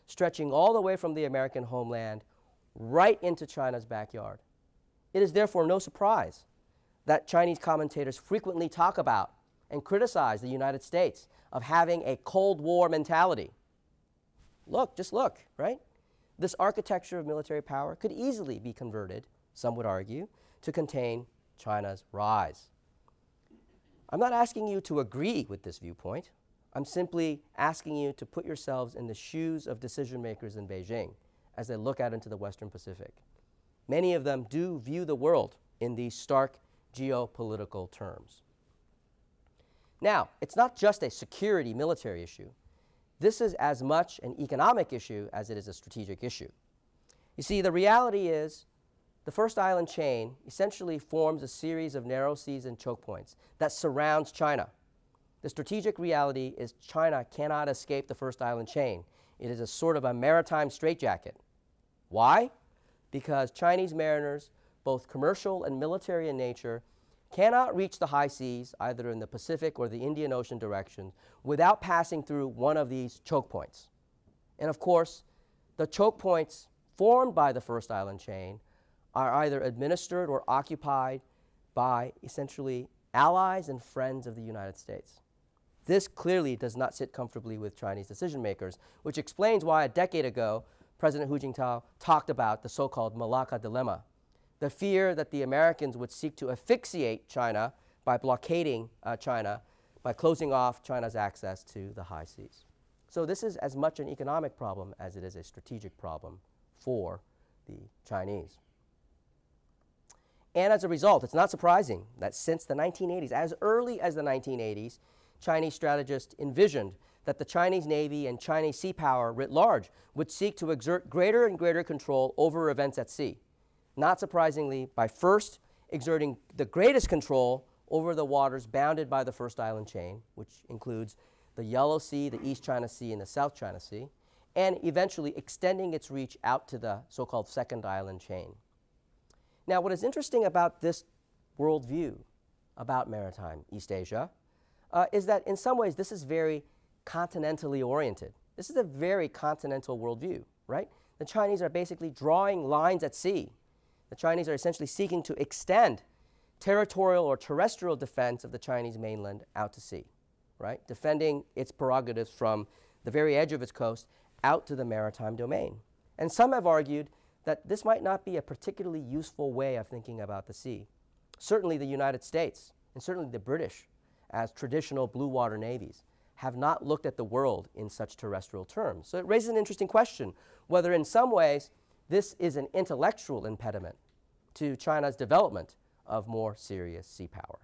stretching all the way from the American homeland right into China's backyard. It is therefore no surprise that Chinese commentators frequently talk about and criticize the United States of having a Cold War mentality. Look, just look, right? This architecture of military power could easily be converted, some would argue, to contain China's rise. I'm not asking you to agree with this viewpoint. I'm simply asking you to put yourselves in the shoes of decision makers in Beijing as they look out into the Western Pacific. Many of them do view the world in these stark geopolitical terms. Now, it's not just a security military issue. This is as much an economic issue as it is a strategic issue. You see, the reality is the First Island chain essentially forms a series of narrow seas and choke points that surrounds China. The strategic reality is China cannot escape the First Island chain. It is a sort of a maritime straitjacket. Why? Because Chinese mariners, both commercial and military in nature, cannot reach the high seas, either in the Pacific or the Indian Ocean direction, without passing through one of these choke points. And of course, the choke points formed by the First Island chain are either administered or occupied by essentially allies and friends of the United States. This clearly does not sit comfortably with Chinese decision makers, which explains why a decade ago, President Hu Jintao talked about the so-called Malacca dilemma, the fear that the Americans would seek to asphyxiate China by blockading uh, China, by closing off China's access to the high seas. So this is as much an economic problem as it is a strategic problem for the Chinese. And as a result, it's not surprising that since the nineteen eighties, as early as the nineteen eighties, Chinese strategists envisioned that the Chinese Navy and Chinese sea power writ large would seek to exert greater and greater control over events at sea. Not surprisingly, by first exerting the greatest control over the waters bounded by the First Island chain, which includes the Yellow Sea, the East China Sea, and the South China Sea, and eventually extending its reach out to the so-called Second Island chain. Now, what is interesting about this worldview about maritime East Asia uh, is that in some ways this is very continentally oriented. This is a very continental worldview, right? The Chinese are basically drawing lines at sea. The Chinese are essentially seeking to extend territorial or terrestrial defense of the Chinese mainland out to sea, right? Defending its prerogatives from the very edge of its coast out to the maritime domain. And some have argued that this might not be a particularly useful way of thinking about the sea. Certainly the United States, and certainly the British, as traditional blue water navies, have not looked at the world in such terrestrial terms. So it raises an interesting question, whether in some ways this is an intellectual impediment to China's development of more serious sea power.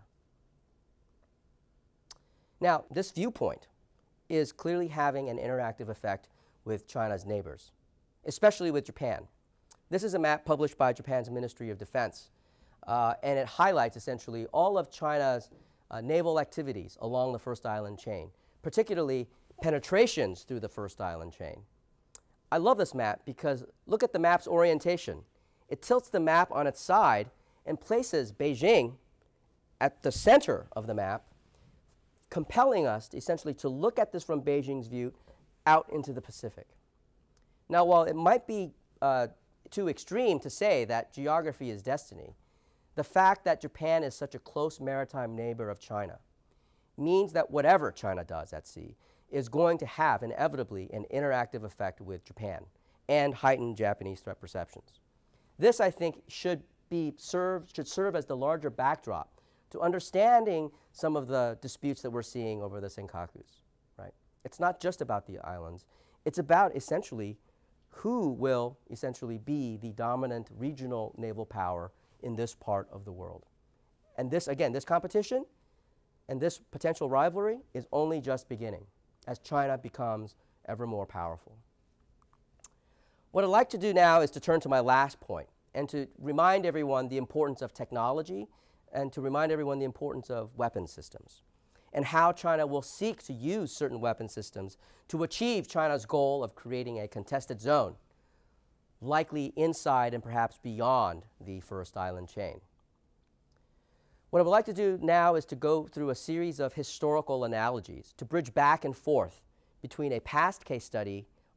Now, this viewpoint is clearly having an interactive effect with China's neighbors, especially with Japan. This is a map published by Japan's Ministry of Defense, uh, and it highlights essentially all of China's uh, naval activities along the First Island chain, particularly penetrations through the First Island chain. I love this map because look at the map's orientation. It tilts the map on its side and places Beijing at the center of the map, compelling us to essentially to look at this from Beijing's view out into the Pacific. Now, while it might be uh, too extreme to say that geography is destiny, the fact that Japan is such a close maritime neighbor of China means that whatever China does at sea is going to have inevitably an interactive effect with Japan and heighten Japanese threat perceptions. This, I think, should be served, should serve as the larger backdrop to understanding some of the disputes that we're seeing over the Senkakus, right? It's not just about the islands. It's about essentially who will essentially be the dominant regional naval power in this part of the world. And this, again, this competition and this potential rivalry is only just beginning as China becomes ever more powerful. What I'd like to do now is to turn to my last point and to remind everyone the importance of technology and to remind everyone the importance of weapon systems and how China will seek to use certain weapon systems to achieve China's goal of creating a contested zone, likely inside and perhaps beyond the First Island chain. What I would like to do now is to go through a series of historical analogies to bridge back and forth between a past case study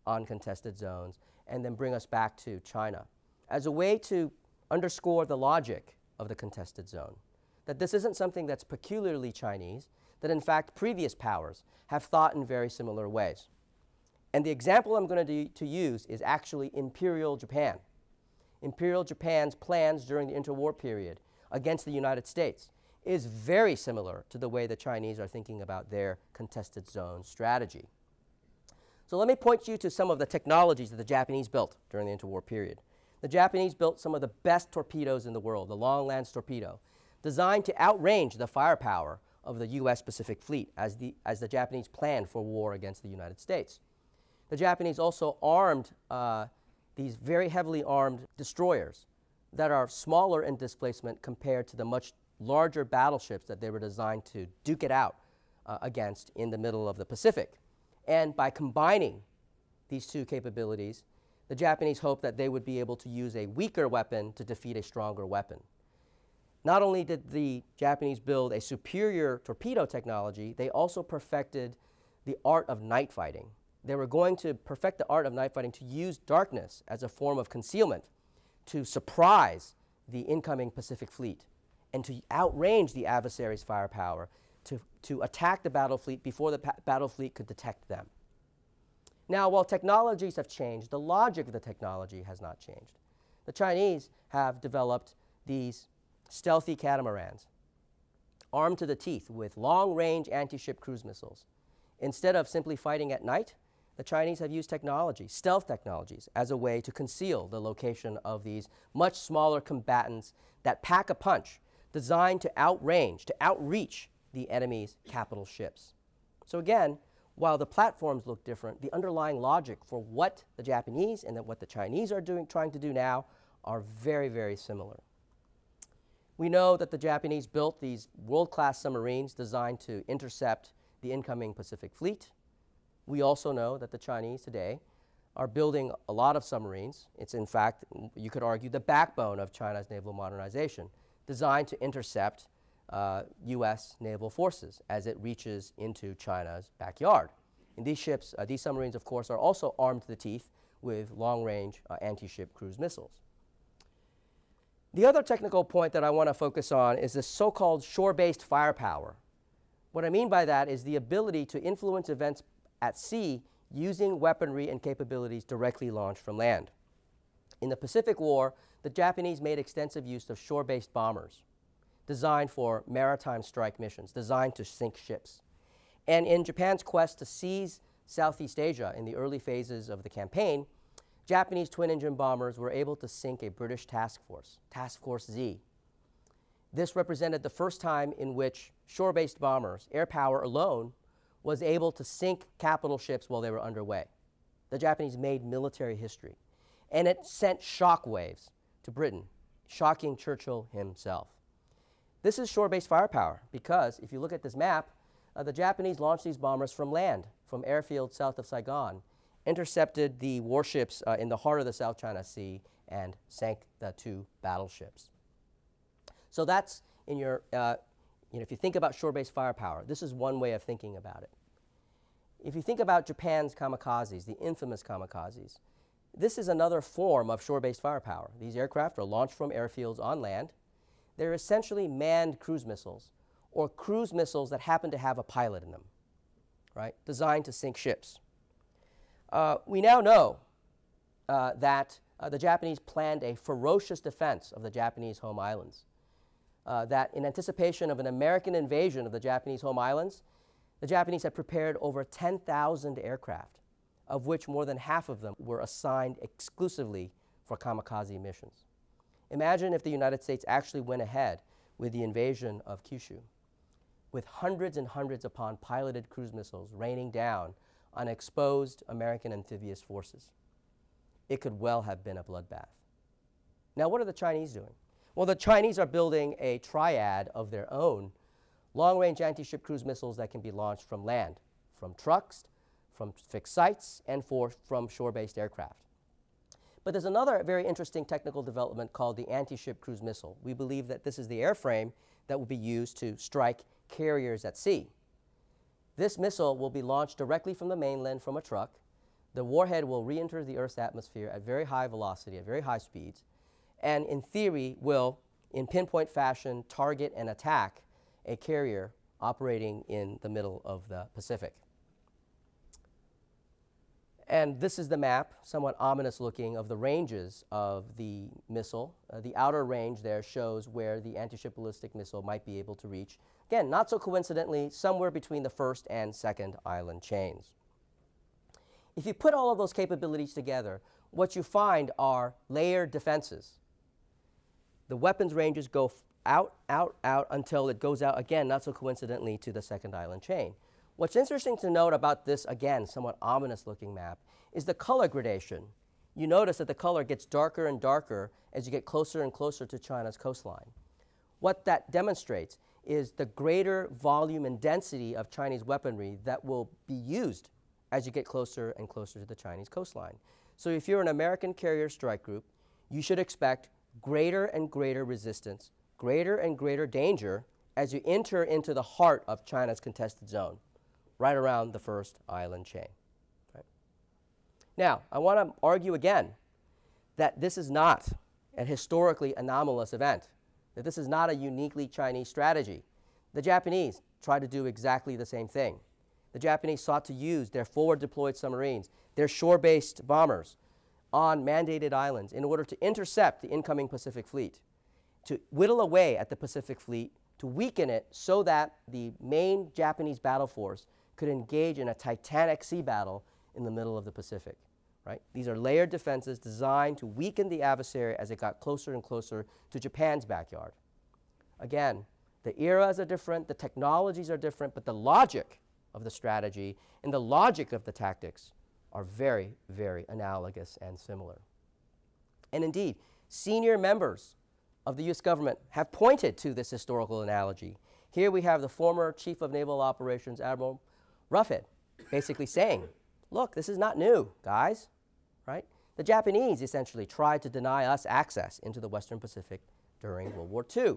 uncontested zones, and then bring us back to China as a way to underscore the logic of the contested zone, that this isn't something that's peculiarly Chinese, that in fact previous powers have thought in very similar ways. And the example I'm going to, to use is actually Imperial Japan. Imperial Japan's plans during the interwar period against the United States is very similar to the way the Chinese are thinking about their contested zone strategy. So let me point you to some of the technologies that the Japanese built during the interwar period. The Japanese built some of the best torpedoes in the world, the Long Lance torpedo, designed to outrange the firepower of the U S Pacific Fleet as the, as the Japanese planned for war against the United States. The Japanese also armed uh, these very heavily armed destroyers that are smaller in displacement compared to the much larger battleships that they were designed to duke it out uh, against in the middle of the Pacific. And by combining these two capabilities, the Japanese hoped that they would be able to use a weaker weapon to defeat a stronger weapon. Not only did the Japanese build a superior torpedo technology, they also perfected the art of night fighting. They were going to perfect the art of night fighting to use darkness as a form of concealment, to surprise the incoming Pacific Fleet, and to outrange the adversary's firepower, to, to attack the battle fleet before the battle fleet could detect them. Now, while technologies have changed, the logic of the technology has not changed. The Chinese have developed these stealthy catamarans, armed to the teeth with long-range anti-ship cruise missiles. Instead of simply fighting at night, the Chinese have used technology, stealth technologies, as a way to conceal the location of these much smaller combatants that pack a punch, designed to outrange, to outreach the enemy's capital ships. So again, while the platforms look different, the underlying logic for what the Japanese and what the Chinese are doing, trying to do now are very, very similar. We know that the Japanese built these world-class submarines designed to intercept the incoming Pacific Fleet. We also know that the Chinese today are building a lot of submarines. It's in fact, you could argue, the backbone of China's naval modernization, designed to intercept uh, U S naval forces as it reaches into China's backyard. And these ships, uh, these submarines, of course, are also armed to the teeth with long-range uh, anti-ship cruise missiles. The other technical point that I want to focus on is this so-called shore-based firepower. What I mean by that is the ability to influence events at sea using weaponry and capabilities directly launched from land. In the Pacific War, the Japanese made extensive use of shore-based bombers designed for maritime strike missions, designed to sink ships. And in Japan's quest to seize Southeast Asia in the early phases of the campaign, Japanese twin-engine bombers were able to sink a British task force, Task Force Z. This represented the first time in which shore-based bombers, air power alone, was able to sink capital ships while they were underway. The Japanese made military history, and it sent shock waves to Britain, shocking Churchill himself. This is shore-based firepower because if you look at this map, uh, the Japanese launched these bombers from land, from airfields south of Saigon, intercepted the warships uh, in the heart of the South China Sea, and sank the two battleships. So that's in your, uh, you know, if you think about shore-based firepower, this is one way of thinking about it. If you think about Japan's kamikazes, the infamous kamikazes, this is another form of shore-based firepower. These aircraft are launched from airfields on land. They're essentially manned cruise missiles, or cruise missiles that happen to have a pilot in them, right, designed to sink ships. Uh, we now know uh, that uh, the Japanese planned a ferocious defense of the Japanese home islands. Uh, that in anticipation of an American invasion of the Japanese home islands, the Japanese had prepared over ten thousand aircraft, of which more than half of them were assigned exclusively for kamikaze missions. Imagine if the United States actually went ahead with the invasion of Kyushu, with hundreds and hundreds upon piloted cruise missiles raining down on exposed American amphibious forces. It could well have been a bloodbath. Now, what are the Chinese doing? Well, the Chinese are building a triad of their own long-range anti-ship cruise missiles that can be launched from land, from trucks, from fixed sites, and for, from shore-based aircraft. But there's another very interesting technical development called the anti-ship cruise missile. We believe that this is the airframe that will be used to strike carriers at sea. This missile will be launched directly from the mainland from a truck, the warhead will re-enter the Earth's atmosphere at very high velocity, at very high speeds, and in theory will, in pinpoint fashion, target and attack a carrier operating in the middle of the Pacific. And this is the map, somewhat ominous looking, of the ranges of the missile. Uh, the outer range there shows where the anti-ship ballistic missile might be able to reach. Again, not so coincidentally, somewhere between the first and second island chains. If you put all of those capabilities together, what you find are layered defenses. The weapons ranges go out, out, out until it goes out again, not so coincidentally, to the second island chain. What's interesting to note about this, again, somewhat ominous looking map, is the color gradation. You notice that the color gets darker and darker as you get closer and closer to China's coastline. What that demonstrates is the greater volume and density of Chinese weaponry that will be used as you get closer and closer to the Chinese coastline. So if you're an American carrier strike group, you should expect greater and greater resistance, greater and greater danger as you enter into the heart of China's contested zone, right around the first island chain. Right? Now, I want to argue again that this is not an historically anomalous event, that this is not a uniquely Chinese strategy. The Japanese tried to do exactly the same thing. The Japanese sought to use their forward deployed submarines, their shore-based bombers, on mandated islands in order to intercept the incoming Pacific fleet, to whittle away at the Pacific fleet, to weaken it so that the main Japanese battle force could engage in a titanic sea battle in the middle of the Pacific. Right? These are layered defenses designed to weaken the adversary as it got closer and closer to Japan's backyard. Again, the eras are different, the technologies are different, but the logic of the strategy and the logic of the tactics are very, very analogous and similar. And indeed, senior members of the U S government have pointed to this historical analogy. Here we have the former Chief of Naval Operations, Admiral Ruffhead, basically saying, look, this is not new, guys. Right? The Japanese essentially tried to deny us access into the Western Pacific during World War Two.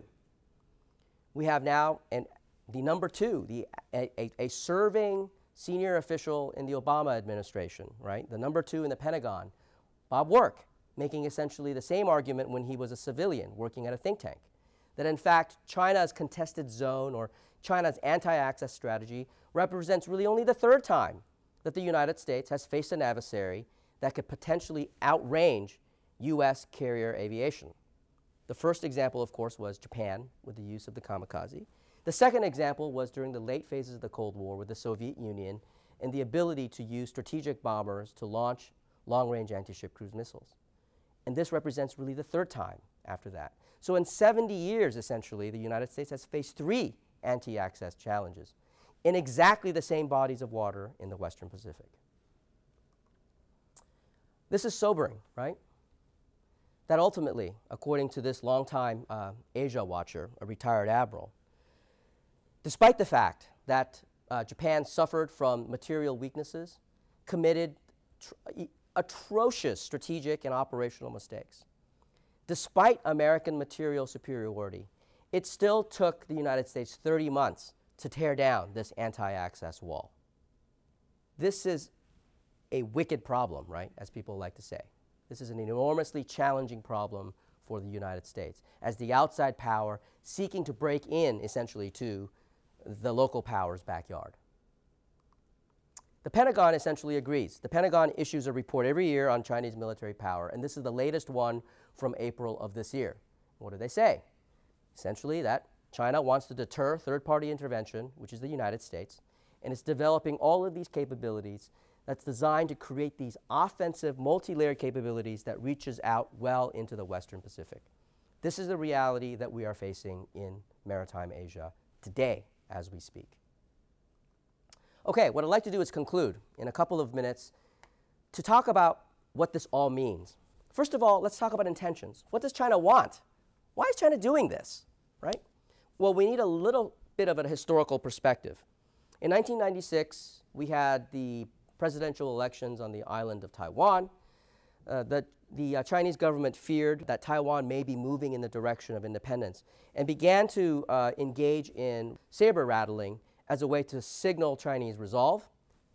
We have now an, the number two, the, a, a, a serving senior official in the Obama administration, right? The number two in the Pentagon, Bob Work, making essentially the same argument when he was a civilian working at a think tank, that in fact China's contested zone or China's anti-access strategy represents really only the third time that the United States has faced an adversary that could potentially outrange U S carrier aviation. The first example, of course, was Japan with the use of the kamikaze. The second example was during the late phases of the Cold War with the Soviet Union and the ability to use strategic bombers to launch long-range anti-ship cruise missiles. And this represents really the third time after that. So in seventy years, essentially, the United States has faced three anti-access challenges in exactly the same bodies of water in the Western Pacific. This is sobering, right? That ultimately, according to this longtime uh, Asia watcher, a retired admiral, despite the fact that uh, Japan suffered from material weaknesses, committed tr atrocious strategic and operational mistakes, despite American material superiority, it still took the United States thirty months to tear down this anti-access wall. This is a wicked problem, right, as people like to say. This is an enormously challenging problem for the United States as the outside power seeking to break in, essentially, to the local power's backyard. The Pentagon essentially agrees. The Pentagon issues a report every year on Chinese military power, and this is the latest one from April of this year. What do they say? Essentially that China wants to deter third-party intervention, which is the United States, and it's developing all of these capabilities that's designed to create these offensive, multi-layered capabilities that reaches out well into the Western Pacific. This is the reality that we are facing in maritime Asia today as we speak. Okay, what I'd like to do is conclude in a couple of minutes to talk about what this all means. First of all, let's talk about intentions. What does China want? Why is China doing this, right? Well, we need a little bit of a historical perspective. In nineteen ninety-six, we had the presidential elections on the island of Taiwan. Uh, the the uh, Chinese government feared that Taiwan may be moving in the direction of independence and began to uh, engage in saber rattling as a way to signal Chinese resolve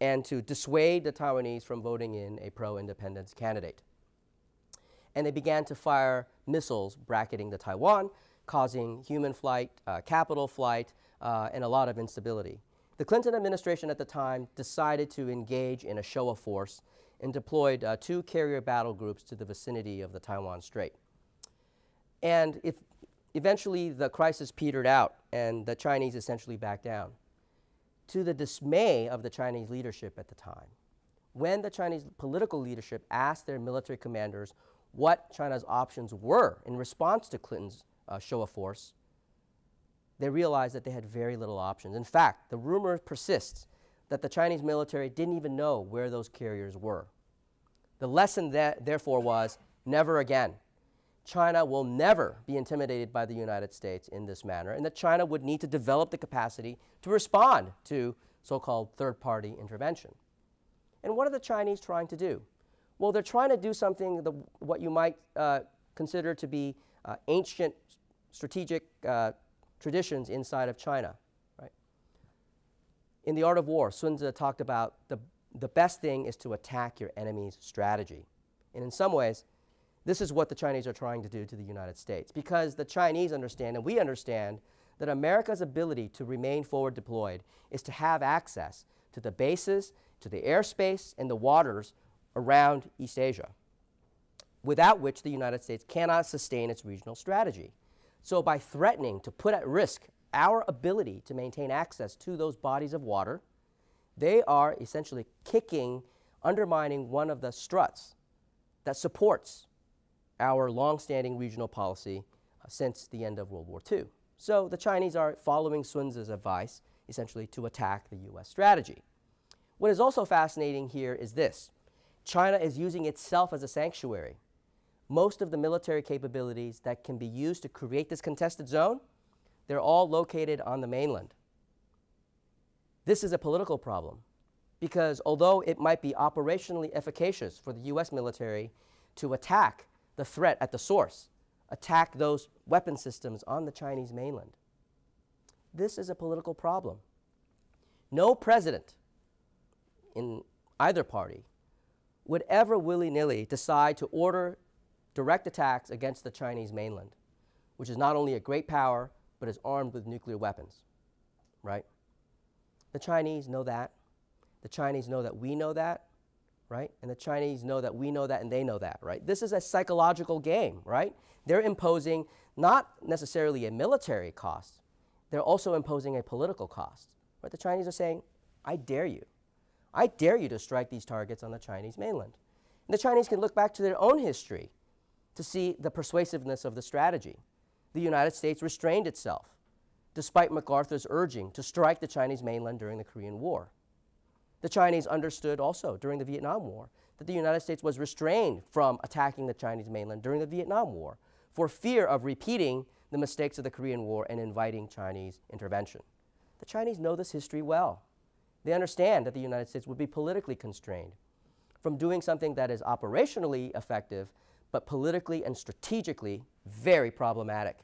and to dissuade the Taiwanese from voting in a pro-independence candidate. And they began to fire missiles bracketing the Taiwan, causing human flight, uh, capital flight, uh, and a lot of instability. The Clinton administration at the time decided to engage in a show of force and deployed uh, two carrier battle groups to the vicinity of the Taiwan Strait. And if eventually the crisis petered out and the Chinese essentially backed down, to the dismay of the Chinese leadership at the time. When the Chinese political leadership asked their military commanders what China's options were in response to Clinton's uh, show of force, they realized that they had very little options. In fact, the rumor persists that the Chinese military didn't even know where those carriers were. The lesson that, therefore, was never again. China will never be intimidated by the United States in this manner, and that China would need to develop the capacity to respond to so-called third-party intervention. And what are the Chinese trying to do? Well, they're trying to do something, the, what you might uh, consider to be uh, ancient strategic uh, traditions inside of China. Right? In The Art of War, Sun Tzu talked about the, the best thing is to attack your enemy's strategy. And in some ways, this is what the Chinese are trying to do to the United States, because the Chinese understand, and we understand, that America's ability to remain forward deployed is to have access to the bases, to the airspace, and the waters around East Asia, without which the United States cannot sustain its regional strategy. So by threatening to put at risk our ability to maintain access to those bodies of water, they are essentially kicking, undermining one of the struts that supports our long-standing regional policy uh, since the end of World War Two. So the Chinese are following Sun Tzu's advice, essentially to attack the U S strategy. What is also fascinating here is this. China is using itself as a sanctuary. Most of the military capabilities that can be used to create this contested zone, they're all located on the mainland. This is a political problem, because although it might be operationally efficacious for the U S military to attack the threat at the source, attack those weapon systems on the Chinese mainland, this is a political problem. No president in either party would ever willy-nilly decide to order direct attacks against the Chinese mainland, which is not only a great power, but is armed with nuclear weapons, right? The Chinese know that. The Chinese know that we know that, right? And the Chinese know that we know that and they know that, right? This is a psychological game, right? They're imposing not necessarily a military cost, they're also imposing a political cost, right? The Chinese are saying, I dare you. I dare you to strike these targets on the Chinese mainland. And the Chinese can look back to their own history to see the persuasiveness of the strategy. The United States restrained itself, despite MacArthur's urging to strike the Chinese mainland during the Korean War. The Chinese understood also during the Vietnam War that the United States was restrained from attacking the Chinese mainland during the Vietnam War for fear of repeating the mistakes of the Korean War and inviting Chinese intervention. The Chinese know this history well. They understand that the United States would be politically constrained from doing something that is operationally effective, but politically and strategically very problematic.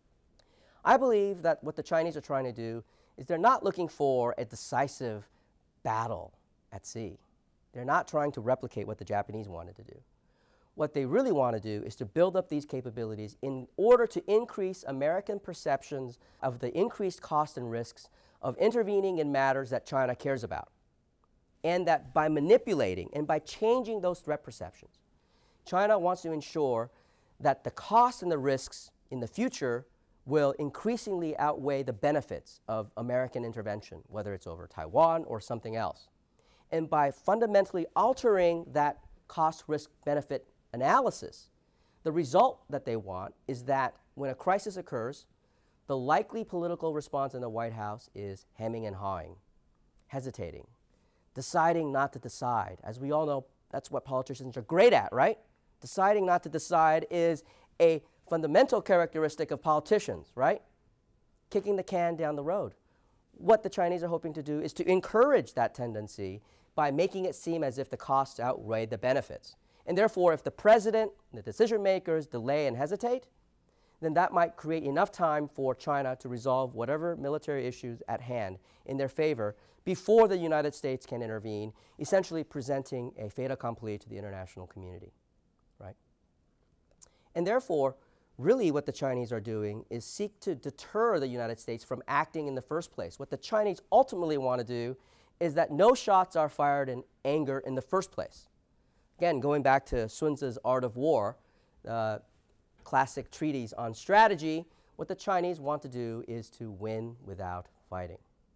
I believe that what the Chinese are trying to do is they're not looking for a decisive battle at sea. They're not trying to replicate what the Japanese wanted to do. What they really want to do is to build up these capabilities in order to increase American perceptions of the increased costs and risks of intervening in matters that China cares about. And that by manipulating and by changing those threat perceptions, China wants to ensure that the costs and the risks in the future will increasingly outweigh the benefits of American intervention, whether it's over Taiwan or something else. And by fundamentally altering that cost-risk-benefit analysis, the result that they want is that when a crisis occurs, the likely political response in the White House is hemming and hawing, hesitating, deciding not to decide. As we all know, that's what politicians are great at, right? Deciding not to decide is a fundamental characteristic of politicians, right? Kicking the can down the road. What the Chinese are hoping to do is to encourage that tendency by making it seem as if the costs outweigh the benefits. And therefore, if the president, the decision makers delay and hesitate, then that might create enough time for China to resolve whatever military issues at hand in their favor before the United States can intervene, essentially presenting a fait accompli to the international community, right? And therefore, really what the Chinese are doing is seek to deter the United States from acting in the first place. What the Chinese ultimately want to do is that no shots are fired in anger in the first place. Again, going back to Sun Tzu's Art of War, uh, classic treatise on strategy, what the Chinese want to do is to win without fighting.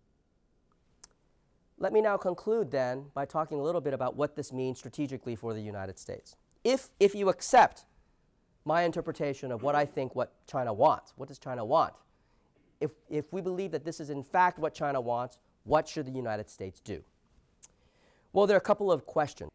Let me now conclude then by talking a little bit about what this means strategically for the United States. If, if you accept my interpretation of what I think what China wants, what does China want? If, if we believe that this is in fact what China wants, what should the United States do? Well, there are a couple of questions.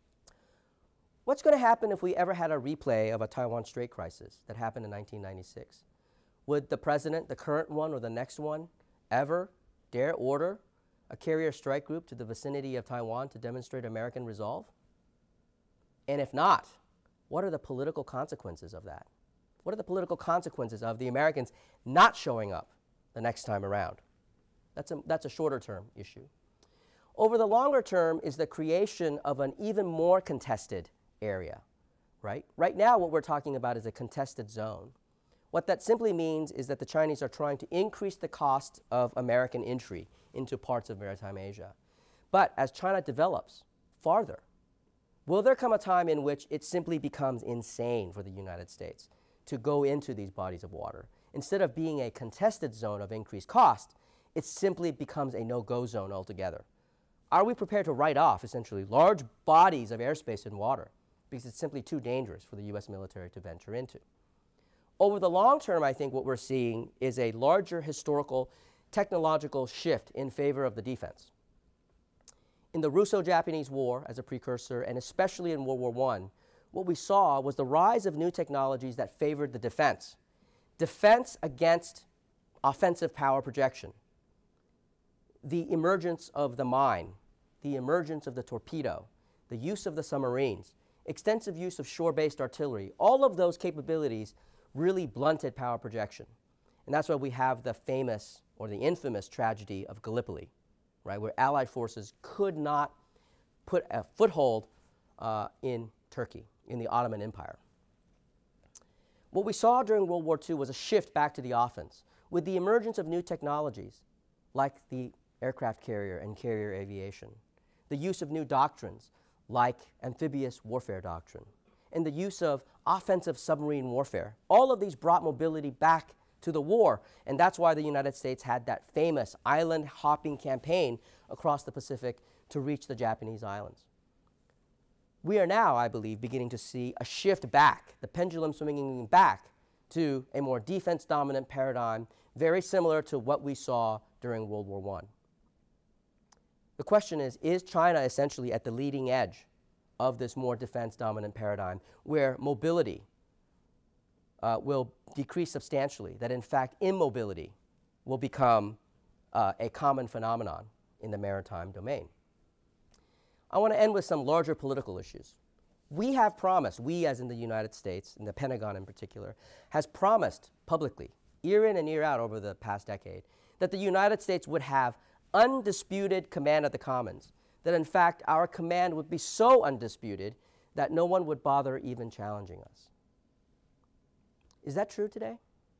What's going to happen if we ever had a replay of a Taiwan Strait crisis that happened in nineteen ninety-six? Would the president, the current one or the next one, ever dare order a carrier strike group to the vicinity of Taiwan to demonstrate American resolve? And if not, what are the political consequences of that? What are the political consequences of the Americans not showing up the next time around? That's a, that's a shorter term issue. Over the longer term is the creation of an even more contested area, right? Right now what we're talking about is a contested zone. What that simply means is that the Chinese are trying to increase the cost of American entry into parts of maritime Asia. But as China develops farther, will there come a time in which it simply becomes insane for the United States to go into these bodies of water? Instead of being a contested zone of increased cost, it simply becomes a no-go zone altogether. Are we prepared to write off, essentially, large bodies of airspace and water because it's simply too dangerous for the U S military to venture into? Over the long term, I think what we're seeing is a larger historical technological shift in favor of the defense. In the Russo-Japanese War as a precursor, and especially in World War One, what we saw was the rise of new technologies that favored the defense. Defense against offensive power projection. The emergence of the mine, the emergence of the torpedo, the use of the submarines, extensive use of shore-based artillery, all of those capabilities really blunted power projection. And that's why we have the famous or the infamous tragedy of Gallipoli, right, where Allied forces could not put a foothold uh, in Turkey, in the Ottoman Empire. What we saw during World War Two was a shift back to the offense with the emergence of new technologies like the aircraft carrier and carrier aviation, the use of new doctrines like amphibious warfare doctrine, and the use of offensive submarine warfare. All of these brought mobility back to the war, and that's why the United States had that famous island hopping campaign across the Pacific to reach the Japanese islands. We are now, I believe, beginning to see a shift back, the pendulum swinging back to a more defense-dominant paradigm, very similar to what we saw during World War One. The question is, is China essentially at the leading edge of this more defense-dominant paradigm where mobility uh, will decrease substantially, that in fact immobility will become uh, a common phenomenon in the maritime domain? I want to end with some larger political issues. We have promised, we as in the United States, and the Pentagon in particular, has promised publicly, year in and year out over the past decade, that the United States would have undisputed command of the commons, that in fact our command would be so undisputed that no one would bother even challenging us. Is that true today?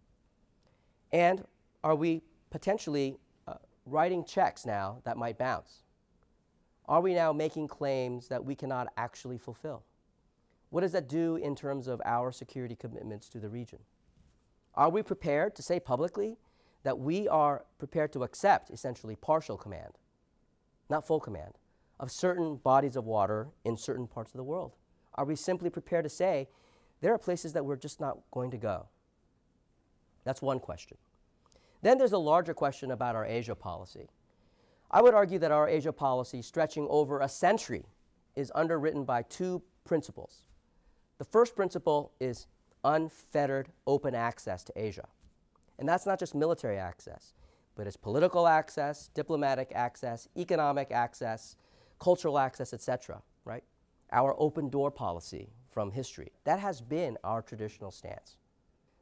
And are we potentially uh, writing checks now that might bounce? Are we now making claims that we cannot actually fulfill? What does that do in terms of our security commitments to the region? Are we prepared to say publicly that we are prepared to accept essentially partial command, not full command, of certain bodies of water in certain parts of the world? Are we simply prepared to say there are places that we're just not going to go? That's one question. Then there's a larger question about our Asia policy. I would argue that our Asia policy, stretching over a century, is underwritten by two principles. The first principle is unfettered open access to Asia. And that's not just military access, but it's political access, diplomatic access, economic access, cultural access, et cetera, right? Our open door policy from history. That has been our traditional stance.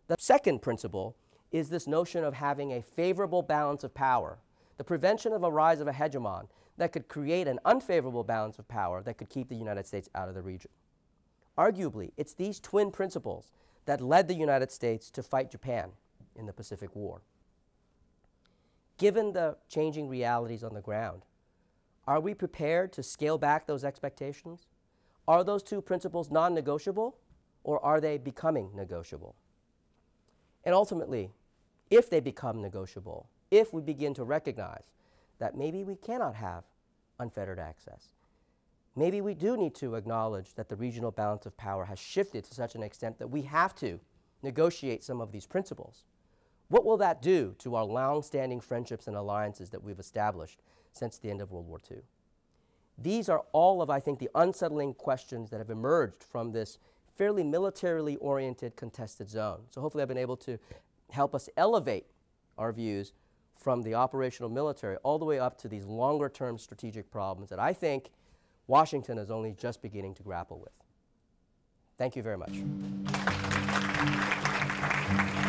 The second principle is this notion of having a favorable balance of power, the prevention of a rise of a hegemon that could create an unfavorable balance of power that could keep the United States out of the region. Arguably, it's these twin principles that led the United States to fight Japan in the Pacific War. Given the changing realities on the ground, are we prepared to scale back those expectations? Are those two principles non-negotiable, or are they becoming negotiable? And ultimately, if they become negotiable, if we begin to recognize that maybe we cannot have unfettered access, maybe we do need to acknowledge that the regional balance of power has shifted to such an extent that we have to negotiate some of these principles, what will that do to our long-standing friendships and alliances that we've established since the end of World War Two? These are all of, I think, the unsettling questions that have emerged from this fairly militarily oriented contested zone. So hopefully I've been able to help us elevate our views from the operational military all the way up to these longer term strategic problems that I think Washington is only just beginning to grapple with. Thank you very much.